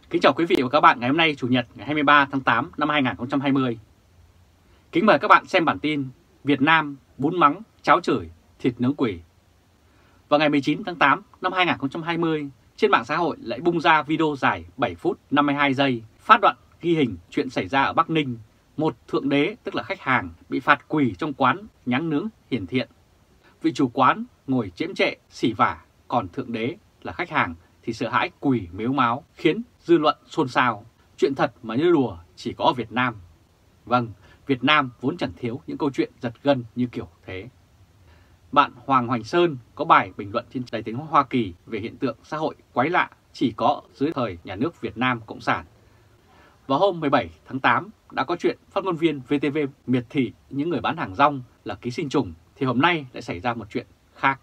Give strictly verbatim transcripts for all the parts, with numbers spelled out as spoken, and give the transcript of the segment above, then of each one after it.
Kính chào quý vị và các bạn ngày hôm nay Chủ nhật ngày hai mươi ba tháng tám năm hai nghìn không trăm hai mươi. Kính mời các bạn xem bản tin Việt Nam bún mắng, cháo chửi, thịt nướng quỷ. Vào ngày mười chín tháng tám năm hai nghìn không trăm hai mươi, trên mạng xã hội lại bung ra video dài bảy phút năm mươi hai giây phát đoạn ghi hình chuyện xảy ra ở Bắc Ninh. Một thượng đế, tức là khách hàng, bị phạt quỳ trong quán nháng nướng Hiển Thiện. Vị chủ quán ngồi chễm chệ, xỉ vả, còn thượng đế là khách hàng thì sợ hãi quỳ mếu máo, khiến dư luận xôn xao. Chuyện thật mà như đùa chỉ có ở Việt Nam. Vâng, Việt Nam vốn chẳng thiếu những câu chuyện giật gân như kiểu thế. Bạn Hoàng Hoành Sơn có bài bình luận trên Đài Tiếng Hoa Kỳ về hiện tượng xã hội quái lạ chỉ có dưới thời nhà nước Việt Nam Cộng sản. Vào hôm mười bảy tháng tám đã có chuyện phát ngôn viên vê tê vê miệt thị những người bán hàng rong là ký sinh trùng, thì hôm nay lại xảy ra một chuyện khác.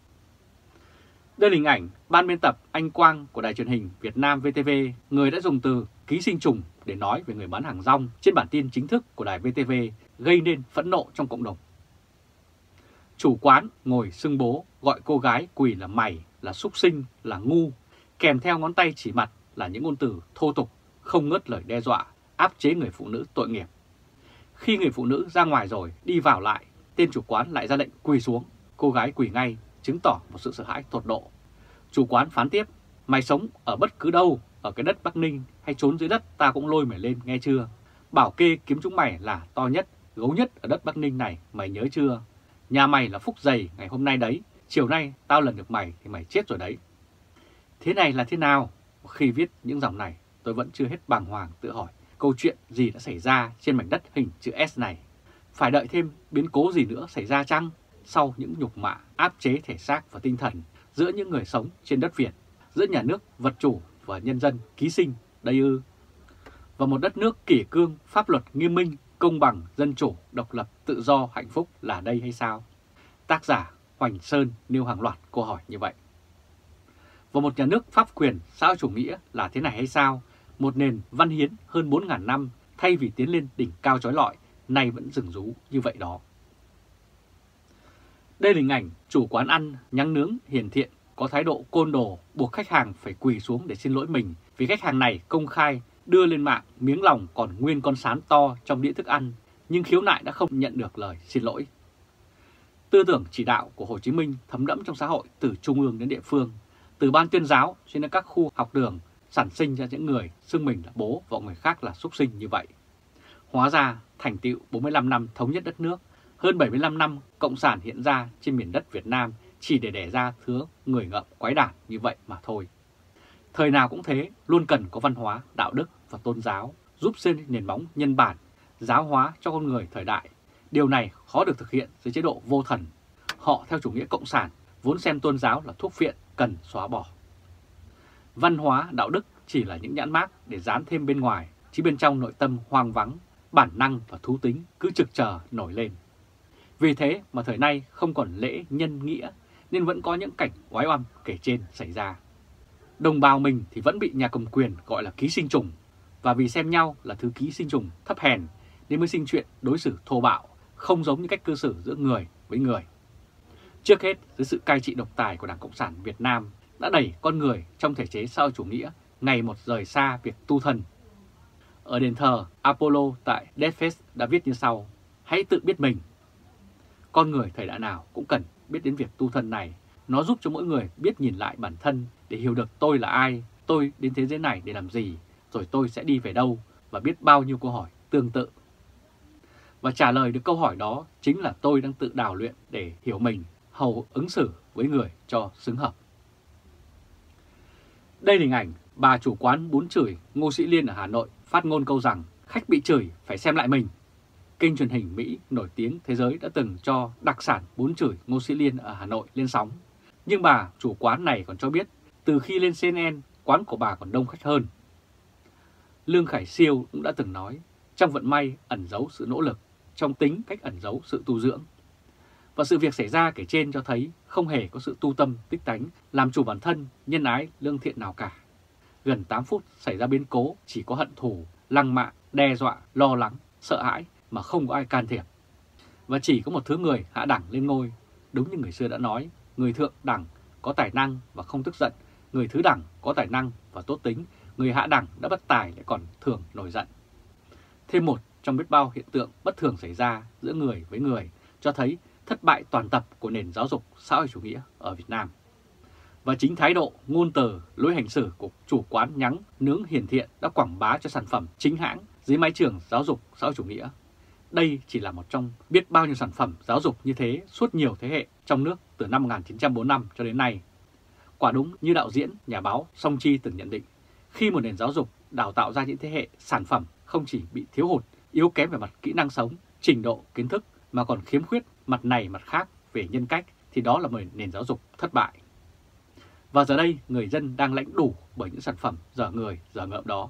Đây là hình ảnh ban biên tập anh Quang của Đài truyền hình Việt Nam vê tê vê, người đã dùng từ ký sinh trùng để nói về người bán hàng rong trên bản tin chính thức của Đài vê tê vê, gây nên phẫn nộ trong cộng đồng. Chủ quán ngồi xưng bố gọi cô gái quỳ là mày, là súc sinh, là ngu, kèm theo ngón tay chỉ mặt là những ngôn từ thô tục, không ngớt lời đe dọa, áp chế người phụ nữ tội nghiệp. Khi người phụ nữ ra ngoài rồi, đi vào lại, tên chủ quán lại ra lệnh quỳ xuống, cô gái quỳ ngay, chứng tỏ một sự sợ hãi tột độ. Chủ quán phán tiếp, mày sống ở bất cứ đâu, ở cái đất Bắc Ninh hay trốn dưới đất ta cũng lôi mày lên nghe chưa? Bảo kê kiếm chúng mày là to nhất, gấu nhất ở đất Bắc Ninh này, mày nhớ chưa? Nhà mày là phúc dày ngày hôm nay đấy, chiều nay tao lần được mày thì mày chết rồi đấy. Thế này là thế nào? Khi viết những dòng này, tôi vẫn chưa hết bàng hoàng tự hỏi câu chuyện gì đã xảy ra trên mảnh đất hình chữ S này. Phải đợi thêm biến cố gì nữa xảy ra chăng? Sau những nhục mạ, áp chế thể xác và tinh thần giữa những người sống trên đất Việt, giữa nhà nước vật chủ và nhân dân ký sinh đây ư? Và một đất nước kỷ cương, pháp luật nghiêm minh, công bằng, dân chủ, độc lập, tự do, hạnh phúc là đây hay sao? Tác giả Hoành Sơn nêu hàng loạt câu hỏi như vậy. Và một nhà nước pháp quyền xã hội chủ nghĩa là thế này hay sao? Một nền văn hiến hơn bốn nghìn năm thay vì tiến lên đỉnh cao chói lọi, nay vẫn rừng rú như vậy đó. Đây là hình ảnh chủ quán ăn nháng nướng Hiển Thiện có thái độ côn đồ, buộc khách hàng phải quỳ xuống để xin lỗi mình vì khách hàng này công khai đưa lên mạng miếng lòng còn nguyên con sán to trong đĩa thức ăn, nhưng khiếu nại đã không nhận được lời xin lỗi. Tư tưởng chỉ đạo của Hồ Chí Minh thấm đẫm trong xã hội từ trung ương đến địa phương, từ ban tuyên giáo cho đến các khu học đường, sản sinh ra những người xưng mình là bố và người khác là súc sinh như vậy. Hóa ra thành tựu bốn mươi lăm năm thống nhất đất nước, hơn bảy mươi lăm năm cộng sản hiện ra trên miền đất Việt Nam chỉ để đẻ ra thứ người ngợm quái đản như vậy mà thôi. Thời nào cũng thế, luôn cần có văn hóa, đạo đức và tôn giáo giúp xây nền móng nhân bản, giáo hóa cho con người thời đại. Điều này khó được thực hiện dưới chế độ vô thần. Họ theo chủ nghĩa cộng sản vốn xem tôn giáo là thuốc phiện cần xóa bỏ. Văn hóa, đạo đức chỉ là những nhãn mác để dán thêm bên ngoài, chứ bên trong nội tâm hoang vắng, bản năng và thú tính cứ trực chờ nổi lên. Vì thế mà thời nay không còn lễ nhân nghĩa nên vẫn có những cảnh oái oăm kể trên xảy ra. Đồng bào mình thì vẫn bị nhà cầm quyền gọi là ký sinh trùng, và vì xem nhau là thứ ký sinh trùng thấp hèn nên mới sinh chuyện đối xử thô bạo, không giống như cách cư xử giữa người với người. Trước hết, dưới sự cai trị độc tài của Đảng Cộng sản Việt Nam đã đẩy con người trong thể chế xã hội chủ nghĩa ngày một rời xa việc tu thân. Ở đền thờ Apollo tại Delphos đã viết như sau: hãy tự biết mình. Con người thời đại nào cũng cần biết đến việc tu thân này. Nó giúp cho mỗi người biết nhìn lại bản thân để hiểu được tôi là ai, tôi đến thế giới này để làm gì, rồi tôi sẽ đi về đâu, và biết bao nhiêu câu hỏi tương tự. Và trả lời được câu hỏi đó chính là tôi đang tự đào luyện để hiểu mình, hầu ứng xử với người cho xứng hợp. Đây là hình ảnh bà chủ quán bún chửi Ngô Sĩ Liên ở Hà Nội phát ngôn câu rằng khách bị chửi phải xem lại mình. Kênh truyền hình Mỹ nổi tiếng thế giới đã từng cho đặc sản bún chửi Ngô Sĩ Liên ở Hà Nội lên sóng. Nhưng bà chủ quán này còn cho biết từ khi lên xê en en, quán của bà còn đông khách hơn. Lương Khải Siêu cũng đã từng nói, trong vận may ẩn giấu sự nỗ lực, trong tính cách ẩn giấu sự tu dưỡng. Và sự việc xảy ra kể trên cho thấy không hề có sự tu tâm, tích tánh, làm chủ bản thân, nhân ái, lương thiện nào cả. Gần tám phút xảy ra biến cố chỉ có hận thù, lăng mạ, đe dọa, lo lắng, sợ hãi mà không có ai can thiệp. Và chỉ có một thứ người hạ đẳng lên ngôi. Đúng như người xưa đã nói, người thượng đẳng có tài năng và không tức giận, người thứ đẳng có tài năng và tốt tính, người hạ đẳng đã bất tài lại còn thường nổi giận. Thêm một trong biết bao hiện tượng bất thường xảy ra giữa người với người cho thấy thất bại toàn tập của nền giáo dục xã hội chủ nghĩa ở Việt Nam. Và chính thái độ, ngôn từ, lối hành xử của chủ quán nhắng nướng hiển thiện đã quảng bá cho sản phẩm chính hãng dưới mái trường giáo dục xã hội chủ nghĩa. Đây chỉ là một trong biết bao nhiêu sản phẩm giáo dục như thế suốt nhiều thế hệ trong nước từ năm một nghìn chín trăm bốn mươi lăm cho đến nay. Quả đúng như đạo diễn, nhà báo Song Chi từng nhận định, khi một nền giáo dục đào tạo ra những thế hệ sản phẩm không chỉ bị thiếu hụt, yếu kém về mặt kỹ năng sống, trình độ, kiến thức mà còn khiếm khuyết mặt này mặt khác về nhân cách thì đó là một nền giáo dục thất bại. Và giờ đây người dân đang lãnh đủ bởi những sản phẩm dở người, dở ngợm đó.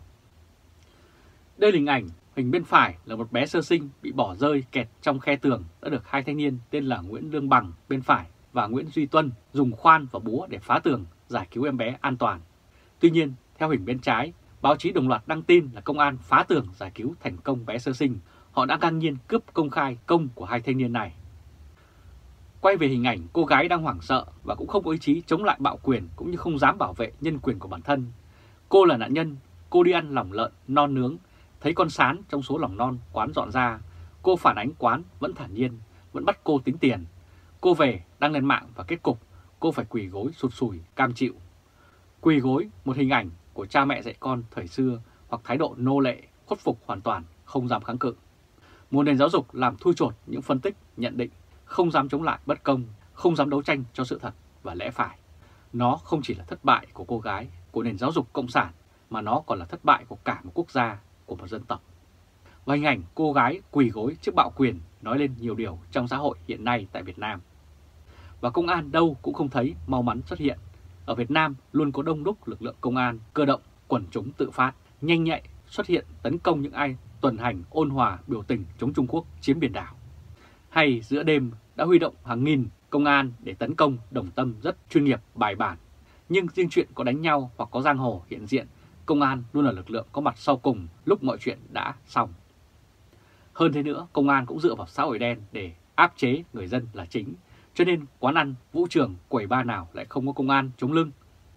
Đây là hình ảnh, hình bên phải là một bé sơ sinh bị bỏ rơi kẹt trong khe tường đã được hai thanh niên tên là Nguyễn Lương Bằng bên phải và Nguyễn Duy Tuân dùng khoan và búa để phá tường giải cứu em bé an toàn. Tuy nhiên, theo hình bên trái, báo chí đồng loạt đăng tin là công an phá tường giải cứu thành công bé sơ sinh. Họ đã ngang nhiên cướp công khai công của hai thanh niên này. Quay về hình ảnh cô gái đang hoảng sợ và cũng không có ý chí chống lại bạo quyền cũng như không dám bảo vệ nhân quyền của bản thân. Cô là nạn nhân, cô đi ăn lòng lợn non nướng, thấy con sán trong số lòng non quán dọn ra. Cô phản ánh quán vẫn thản nhiên, vẫn bắt cô tính tiền. Cô về đăng lên mạng và kết cục cô phải quỳ gối sụt sùi cam chịu. Quỳ gối, một hình ảnh của cha mẹ dạy con thời xưa hoặc thái độ nô lệ, khuất phục hoàn toàn, không dám kháng cự. Một nền giáo dục làm thui chột những phân tích, nhận định, không dám chống lại bất công, không dám đấu tranh cho sự thật và lẽ phải. Nó không chỉ là thất bại của cô gái, của nền giáo dục cộng sản, mà nó còn là thất bại của cả một quốc gia, của một dân tộc. Và hình ảnh cô gái quỳ gối trước bạo quyền nói lên nhiều điều trong xã hội hiện nay tại Việt Nam. Và công an đâu cũng không thấy mau mắn xuất hiện. Ở Việt Nam luôn có đông đúc lực lượng công an, cơ động, quần chúng tự phát, nhanh nhạy xuất hiện tấn công những ai tuần hành ôn hòa biểu tình chống Trung Quốc chiếm biển đảo. Hay giữa đêm đã huy động hàng nghìn công an để tấn công Đồng Tâm rất chuyên nghiệp, bài bản. Nhưng riêng chuyện có đánh nhau hoặc có giang hồ hiện diện, công an luôn là lực lượng có mặt sau cùng lúc mọi chuyện đã xong. Hơn thế nữa, công an cũng dựa vào xã hội đen để áp chế người dân là chính, cho nên quán ăn, vũ trường, quầy bar nào lại không có công an chống lưng.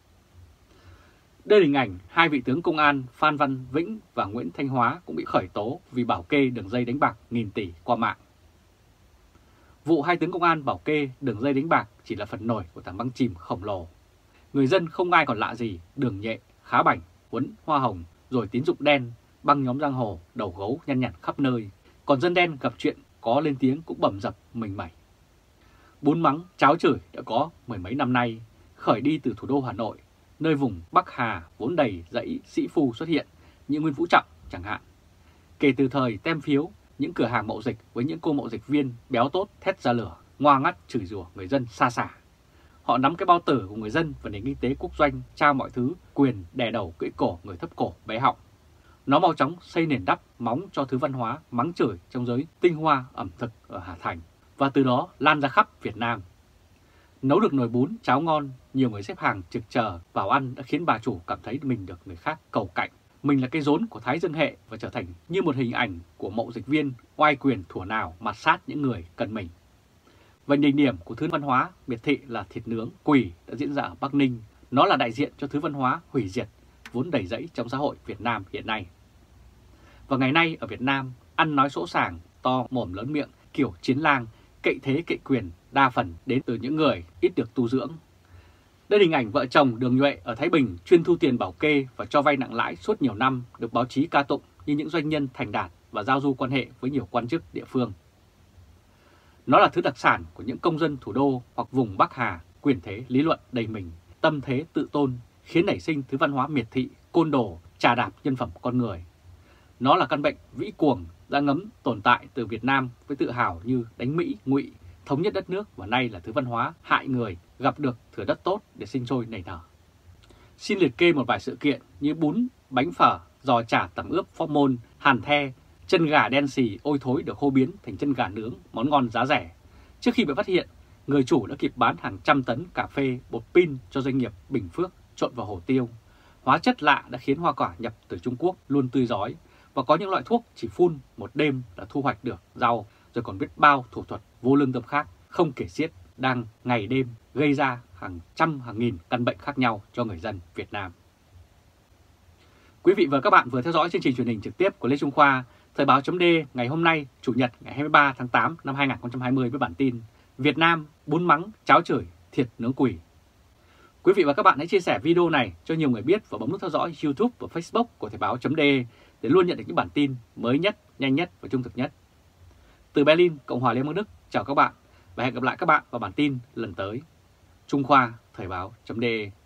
Đây là hình ảnh hai vị tướng công an Phan Văn Vĩnh và Nguyễn Thanh Hóa cũng bị khởi tố vì bảo kê đường dây đánh bạc nghìn tỷ qua mạng. Vụ hai tướng công an bảo kê đường dây đánh bạc chỉ là phần nổi của tảng băng chìm khổng lồ. Người dân không ai còn lạ gì Đường Nhệ, Khá Bảnh, Huấn, Hoa Hồng, rồi tín dụng đen, băng nhóm giang hồ, đầu gấu nhăn nhặt khắp nơi. Còn dân đen gặp chuyện có lên tiếng cũng bầm dập mình mẩy. Bún mắng, cháo chửi đã có mười mấy năm nay, khởi đi từ thủ đô Hà Nội, nơi vùng Bắc Hà vốn đầy dãy sĩ phu xuất hiện, như Nguyễn Phú Trọng chẳng hạn. Kể từ thời tem phiếu, những cửa hàng mậu dịch với những cô mậu dịch viên béo tốt thét ra lửa, ngoa ngắt chửi rủa người dân xa xả. Họ nắm cái bao tử của người dân và nền kinh tế quốc doanh, trao mọi thứ, quyền đè đầu cưỡi cổ người thấp cổ bé họng. Nó mau chóng xây nền đắp móng cho thứ văn hóa mắng chửi trong giới tinh hoa ẩm thực ở Hà Thành, và từ đó lan ra khắp Việt Nam. Nấu được nồi bún, cháo ngon, nhiều người xếp hàng trực chờ vào ăn đã khiến bà chủ cảm thấy mình được người khác cầu cạnh. Mình là cái rốn của Thái Dương hệ và trở thành như một hình ảnh của mậu dịch viên oai quyền thủa nào mạt sát những người cần mình. Và đỉnh điểm của thứ văn hóa miệt thị là thịt nướng, quỷ đã diễn ra ở Bắc Ninh. Nó là đại diện cho thứ văn hóa hủy diệt vốn đầy rẫy trong xã hội Việt Nam hiện nay. Và ngày nay ở Việt Nam, ăn nói sỗ sàng, to mồm lớn miệng, kiểu chiến lang, cậy thế cậy quyền đa phần đến từ những người ít được tu dưỡng. Đây là hình ảnh vợ chồng Đường Nhuệ ở Thái Bình chuyên thu tiền bảo kê và cho vay nặng lãi suốt nhiều năm, được báo chí ca tụng như những doanh nhân thành đạt và giao du quan hệ với nhiều quan chức địa phương. Nó là thứ đặc sản của những công dân thủ đô hoặc vùng Bắc Hà, quyền thế lý luận đầy mình, tâm thế tự tôn, khiến nảy sinh thứ văn hóa miệt thị, côn đồ, trà đạp nhân phẩm con người. Nó là căn bệnh vĩ cuồng đã ngấm tồn tại từ Việt Nam với tự hào như đánh Mỹ, Ngụy, thống nhất đất nước, và nay là thứ văn hóa hại người, gặp được thửa đất tốt để sinh sôi nảy nở. Xin liệt kê một vài sự kiện như bún, bánh phở, giò chả tẩm ướp phóc môn, hàn the, chân gà đen xì ôi thối được hô biến thành chân gà nướng, món ngon giá rẻ. Trước khi bị phát hiện, người chủ đã kịp bán hàng trăm tấn cà phê, bột pin cho doanh nghiệp Bình Phước trộn vào hồ tiêu. Hóa chất lạ đã khiến hoa quả nhập từ Trung Quốc luôn tươi rói, và có những loại thuốc chỉ phun một đêm đã thu hoạch được rau, rồi còn biết bao thủ thuật vô lương tâm khác không kể xiết đang ngày đêm gây ra hàng trăm hàng nghìn căn bệnh khác nhau cho người dân Việt Nam. Quý vị và các bạn vừa theo dõi chương trình truyền hình trực tiếp của Lê Trung Khoa, Thời báo chấm D ngày hôm nay, Chủ nhật ngày hai mươi ba tháng tám năm hai nghìn không trăm hai mươi với bản tin Việt Nam bún mắng, cháo chửi, thịt nướng quỷ. Quý vị và các bạn hãy chia sẻ video này cho nhiều người biết và bấm nút theo dõi YouTube và Facebook của Thời báo chấm D để luôn nhận được những bản tin mới nhất, nhanh nhất và trung thực nhất. Từ Berlin, Cộng hòa Liên bang Đức, chào các bạn và hẹn gặp lại các bạn vào bản tin lần tới. Trung Khoa, Thời báo chấm D.